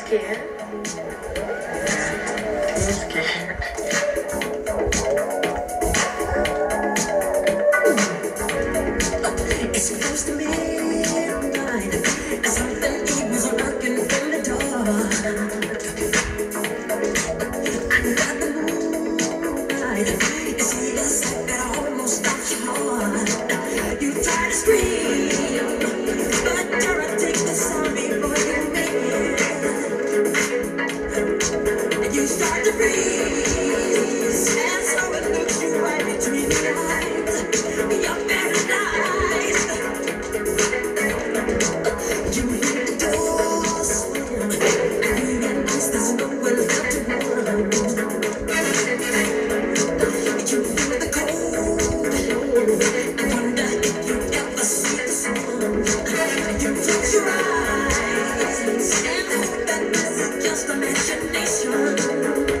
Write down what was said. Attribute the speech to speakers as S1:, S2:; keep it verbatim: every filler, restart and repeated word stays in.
S1: scared?
S2: I'm scared.
S1: It's close to midnight, and something evil's lurking in the dark. Under the moonlight, you see a sight that almost stops your heart. You try to scream, but terror takes the sound before you make it. And you start to freeze, and so it looks you right between the eyes. You're paralyzed. You hear the door slam, and you realize there's nowhere left to run. You feel the cold, and wonder if you ever see the sun. You close your eyes and hope that this is just imagination.